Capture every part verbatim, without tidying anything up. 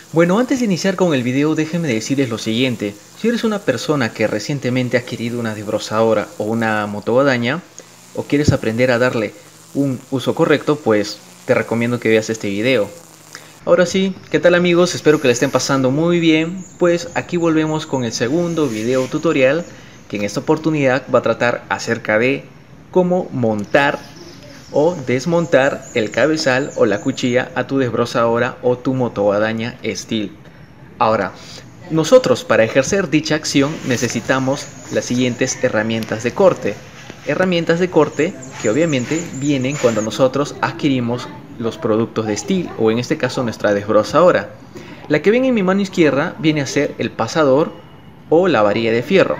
Bueno, antes de iniciar con el video, déjenme decirles lo siguiente. Si eres una persona que recientemente ha adquirido una desbrozadora o una motoguadaña, o quieres aprender a darle un uso correcto, pues te recomiendo que veas este video. Ahora sí, ¿qué tal amigos? Espero que le estén pasando muy bien, pues aquí volvemos con el segundo video tutorial, que en esta oportunidad va a tratar acerca de cómo montar o desmontar el cabezal o la cuchilla a tu desbrozadora o tu motoguadaña Stihl. Ahora, nosotros para ejercer dicha acción necesitamos las siguientes herramientas de corte. Herramientas de corte que obviamente vienen cuando nosotros adquirimos los productos de Stihl o en este caso nuestra desbrozadora. La que ven en mi mano izquierda viene a ser el pasador o la varilla de fierro.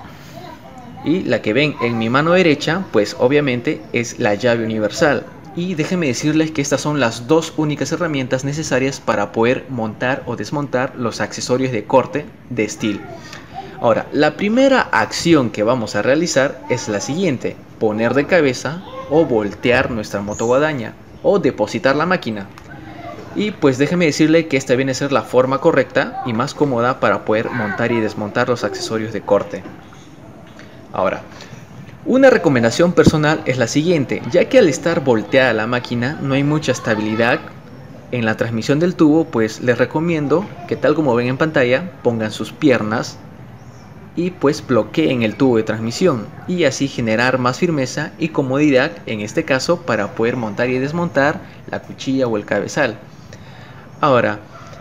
Y la que ven en mi mano derecha, pues obviamente es la llave universal. Y déjenme decirles que estas son las dos únicas herramientas necesarias para poder montar o desmontar los accesorios de corte de Stihl. Ahora, la primera acción que vamos a realizar es la siguiente: poner de cabeza o voltear nuestra motoguadaña o depositar la máquina. Y pues déjenme decirle que esta viene a ser la forma correcta y más cómoda para poder montar y desmontar los accesorios de corte. Ahora, una recomendación personal es la siguiente, ya que al estar volteada la máquina no hay mucha estabilidad en la transmisión del tubo, pues les recomiendo que tal como ven en pantalla pongan sus piernas y pues bloqueen el tubo de transmisión y así generar más firmeza y comodidad en este caso para poder montar y desmontar la cuchilla o el cabezal. Ahora,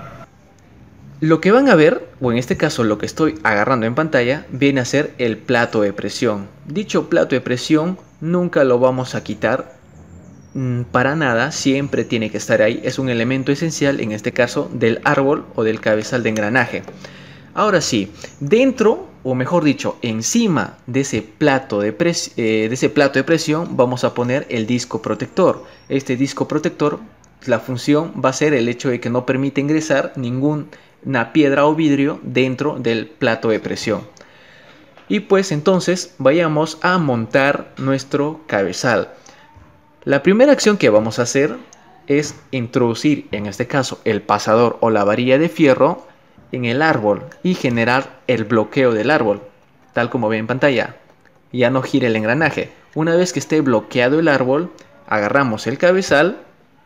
lo que van a ver, o en este caso lo que estoy agarrando en pantalla, viene a ser el plato de presión. Dicho plato de presión nunca lo vamos a quitar mmm, para nada, siempre tiene que estar ahí. Es un elemento esencial, en este caso, del árbol o del cabezal de engranaje. Ahora sí, dentro, o mejor dicho, encima de ese plato de, pres eh, de ese plato de presión vamos a poner el disco protector. Este disco protector, la función va a ser el hecho de que no permite ingresar ningún una piedra o vidrio dentro del plato de presión. Y pues entonces vayamos a montar nuestro cabezal. La primera acción que vamos a hacer es introducir, en este caso, el pasador o la varilla de fierro en el árbol y generar el bloqueo del árbol, tal como ven en pantalla. Ya no gira el engranaje. Una vez que esté bloqueado el árbol, agarramos el cabezal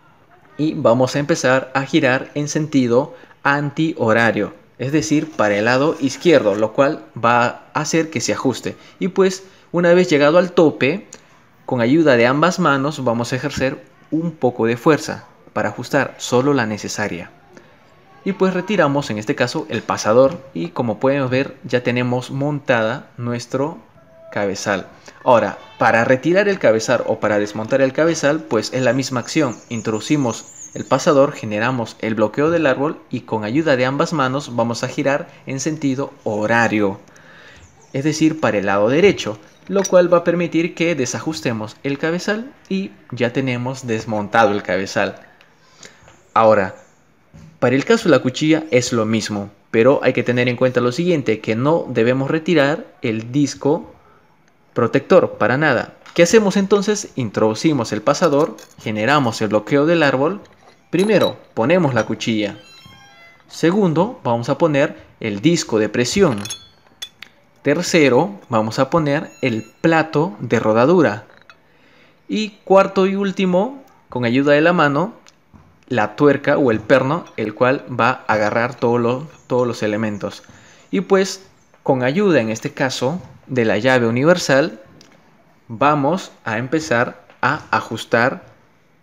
y vamos a empezar a girar en sentido antihorario, es decir, para el lado izquierdo, lo cual va a hacer que se ajuste. Y pues una vez llegado al tope, con ayuda de ambas manos vamos a ejercer un poco de fuerza para ajustar solo la necesaria. Y pues retiramos en este caso el pasador y como pueden ver ya tenemos montada nuestro cabezal. Ahora, para retirar el cabezal o para desmontar el cabezal, pues es la misma acción. Introducimos el pasador, generamos el bloqueo del árbol y con ayuda de ambas manos vamos a girar en sentido horario, es decir, para el lado derecho, lo cual va a permitir que desajustemos el cabezal y ya tenemos desmontado el cabezal. Ahora, para el caso de la cuchilla es lo mismo, pero hay que tener en cuenta lo siguiente, que no debemos retirar el disco protector para nada. ¿Qué hacemos entonces? Introducimos el pasador, generamos el bloqueo del árbol. Primero, ponemos la cuchilla. Segundo, vamos a poner el disco de presión. Tercero, vamos a poner el plato de rodadura. Y cuarto y último, con ayuda de la mano, la tuerca o el perno, el cual va a agarrar todos los, todos los elementos. Y pues, con ayuda en este caso de la llave universal, vamos a empezar a ajustar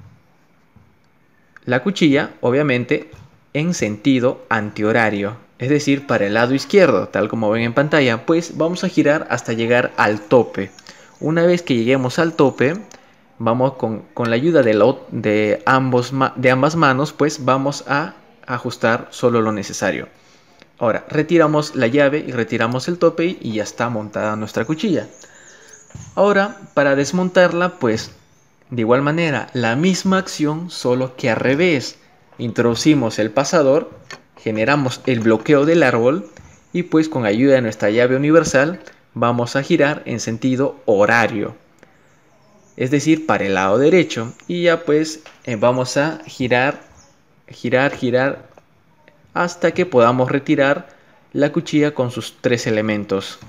la cuchilla, obviamente, en sentido antihorario, es decir, para el lado izquierdo, tal como ven en pantalla, pues vamos a girar hasta llegar al tope. Una vez que lleguemos al tope, vamos con, con la ayuda de, lo, de, ambos, de ambas manos, pues vamos a ajustar solo lo necesario. Ahora, retiramos la llave y retiramos el tope y ya está montada nuestra cuchilla. Ahora, para desmontarla, pues de igual manera, la misma acción, solo que al revés. Introducimos el pasador, generamos el bloqueo del árbol y pues con ayuda de nuestra llave universal vamos a girar en sentido horario, es decir, para el lado derecho. Y ya pues eh, vamos a girar, girar, girar hasta que podamos retirar la cuchilla con sus tres elementos.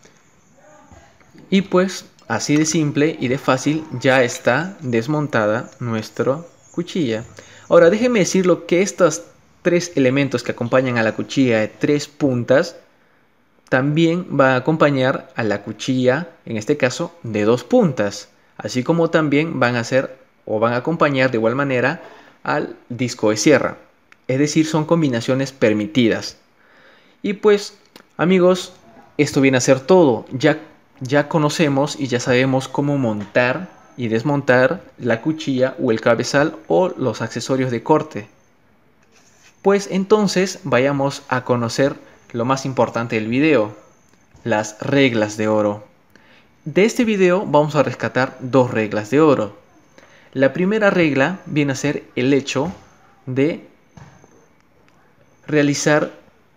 Y pues así de simple y de fácil ya está desmontada nuestra cuchilla. Ahora déjenme decirlo que estos tres elementos que acompañan a la cuchilla de tres puntas también va a acompañar a la cuchilla, en este caso, de dos puntas. Así como también van a ser o van a acompañar de igual manera al disco de sierra. Es decir, son combinaciones permitidas. Y pues, amigos, esto viene a ser todo. Ya, ya conocemos y ya sabemos cómo montar y desmontar la cuchilla o el cabezal o los accesorios de corte. Pues entonces vayamos a conocer lo más importante del video, las reglas de oro. De este video vamos a rescatar dos reglas de oro. La primera regla viene a ser el hecho de realizar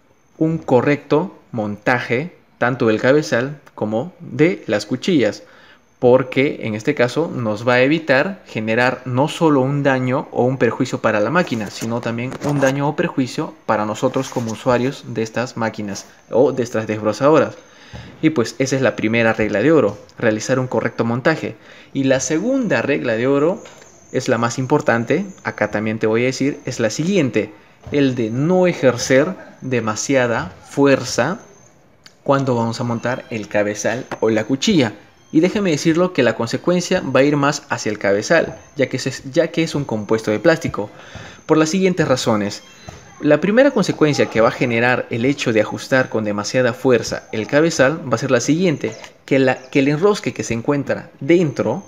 un correcto montaje tanto del cabezal como de las cuchillas, porque en este caso nos va a evitar generar no solo un daño o un perjuicio para la máquina, sino también un daño o perjuicio para nosotros como usuarios de estas máquinas o de estas desbrozadoras. Y pues esa es la primera regla de oro, realizar un correcto montaje. Y la segunda regla de oro es la más importante, acá también te voy a decir, es la siguiente: el de no ejercer demasiada fuerza cuando vamos a montar el cabezal o la cuchilla. Y déjeme decirlo que la consecuencia va a ir más hacia el cabezal, ya que es, ya que es un compuesto de plástico, por las siguientes razones. La primera consecuencia que va a generar el hecho de ajustar con demasiada fuerza el cabezal va a ser la siguiente: que, la, que el enrosque que se encuentra dentro,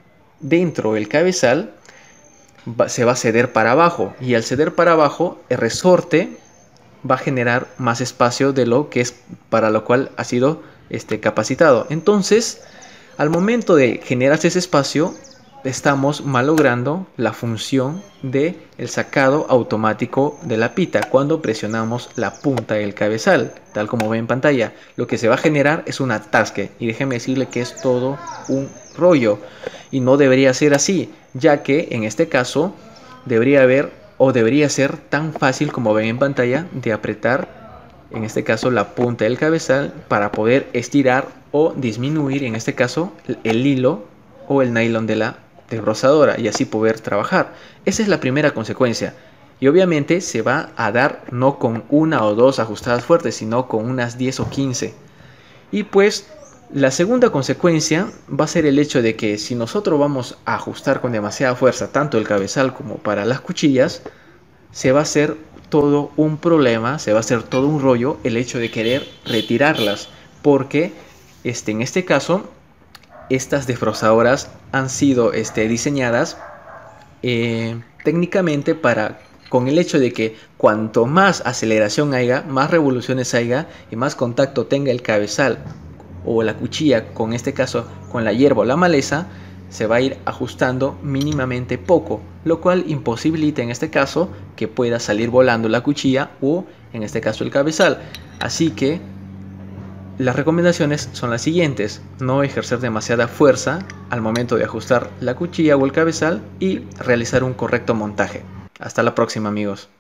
dentro del cabezal va, se va a ceder para abajo, y al ceder para abajo el resorte va a generar más espacio de lo que es para lo cual ha sido este, capacitado. Entonces, al momento de generarse ese espacio, estamos malogrando la función del sacado automático de la pita cuando presionamos la punta del cabezal, tal como ve en pantalla. Lo que se va a generar es un atasque, y déjeme decirle que es todo un rollo, y no debería ser así, ya que en este caso debería haber o debería ser tan fácil como ven en pantalla de apretar en este caso la punta del cabezal para poder estirar o disminuir en este caso el hilo o el nylon de la desbrozadora y así poder trabajar. Esa es la primera consecuencia, y obviamente se va a dar no con una o dos ajustadas fuertes, sino con unas diez o quince. Y pues la segunda consecuencia va a ser el hecho de que si nosotros vamos a ajustar con demasiada fuerza tanto el cabezal como para las cuchillas, se va a hacer todo un problema, se va a hacer todo un rollo el hecho de querer retirarlas, porque este, en este caso estas desbrozadoras han sido este, diseñadas eh, técnicamente para, con el hecho de que cuanto más aceleración haya, más revoluciones haya y más contacto tenga el cabezal o la cuchilla, con este caso con la hierba o la maleza, se va a ir ajustando mínimamente poco, lo cual imposibilita en este caso que pueda salir volando la cuchilla o en este caso el cabezal. Así que las recomendaciones son las siguientes: no ejercer demasiada fuerza al momento de ajustar la cuchilla o el cabezal y realizar un correcto montaje. Hasta la próxima, amigos.